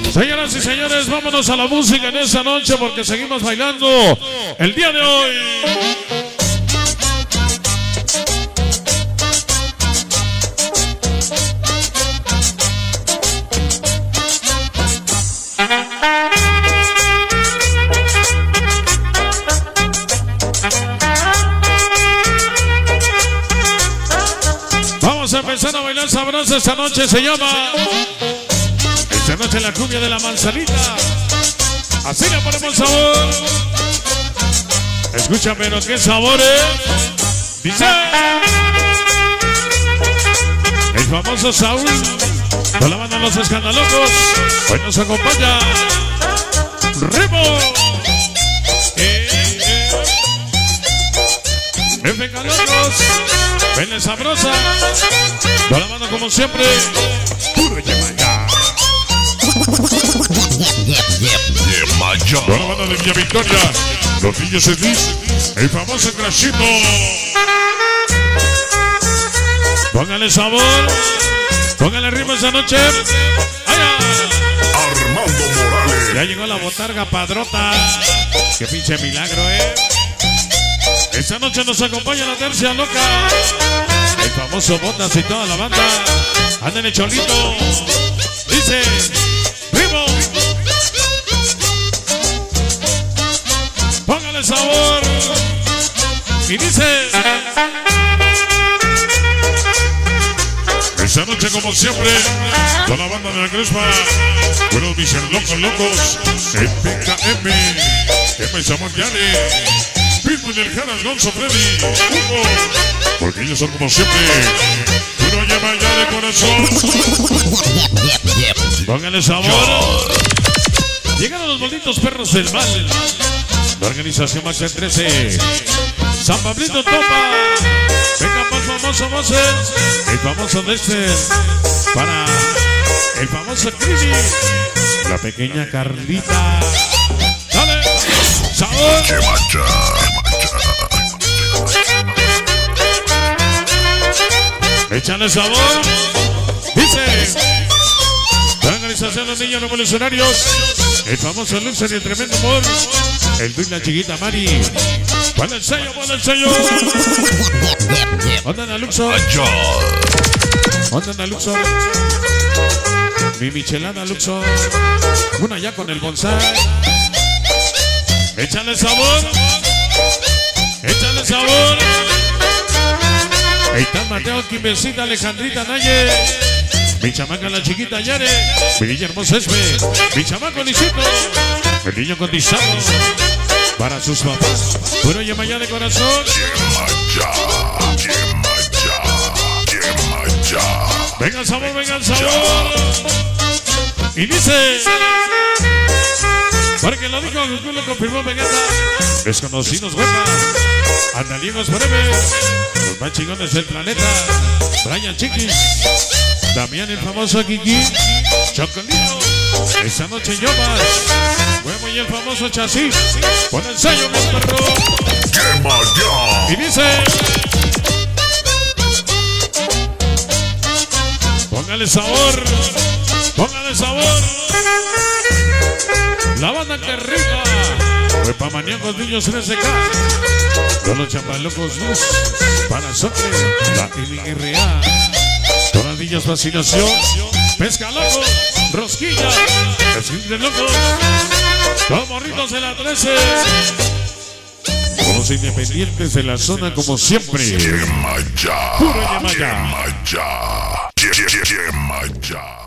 Señoras y señores, vámonos a la música en esta noche porque seguimos bailando el día de hoy. Vamos a empezar a bailar sabroso esta noche, se llama... Esta noche la cumbia de la manzanita. Así le ponemos sabor. Escucha, pero qué sabor es. Dice el famoso Saúl con la banda Los Escandalocos. Hoy nos acompaña Remo FK Locos. Vene sabrosa. Con la banda como siempre. Puro Yemaya. Con la banda de Villa Victoria, los niños Smith, el famoso Crashito. Póngale sabor, póngale ritmo esta noche. Armando Morales. Ya llegó la botarga padrota. Qué pinche milagro, Esta noche nos acompaña la tercia loca. El famoso Botas y toda la banda. Anden el cholito. Dice Primo. Póngale sabor. Y dice esta noche como siempre con la banda de la Crespa. Buenos mis locos. FKM. M. Samuel Yane. Pitbull del Jaras Gonzo Freddy. Hugo. Porque ellos son como siempre. Puro Yemaya de corazón. Póngale sabor. Llegaron los malditos perros del mal. La organización Max 13. San Pablito Topa. Venga, más famoso Moses. El famoso Dexter. Para el famoso Crisi. La pequeña Carlita. Dale. Sabor. Échale sabor. Dice la organización Los Niños Revolucionarios. El famoso Luxor y el tremendo amor. El Duy, la chiquita Mari. Pon el sello, pon el sello. Ondan a Luxor. Ondan a Luxor. Mi michelada Luxor. Una ya con el bonsai. Échale sabor. Échale sabor. Ahí está Mateo, Quimbecita, Alejandrita Naye. Mi chamaca la chiquita Yare. Mi niña hermosa Esme. Mi chamaco Lisito. El niño cotizado para sus papás. Puro Yemaya de corazón. Venga el sabor, venga el sabor. Y dice, porque lo dijo, lo confirmó Vegeta. Desconocidos hueca. Andaliegos breves. Los más chingones del planeta. Brian Chiquis. Damián el famoso Kiki. Chocolino. Esta noche Yomas. Huevo y el famoso Chasis. Pon el sello, mi perro. Y dice, póngale sabor. Póngale sabor. La banda que rica. Huepa maníacos niños 13K. Todos los chapalocos luz. Para Socre. La LRA. Todas las niñas fascinación. Pesca loco. Rosquilla. Esquintre locos. Los morritos de la 13. Con los independientes de la zona como siempre. Yemaya. Puro Yemaya. Yemaya.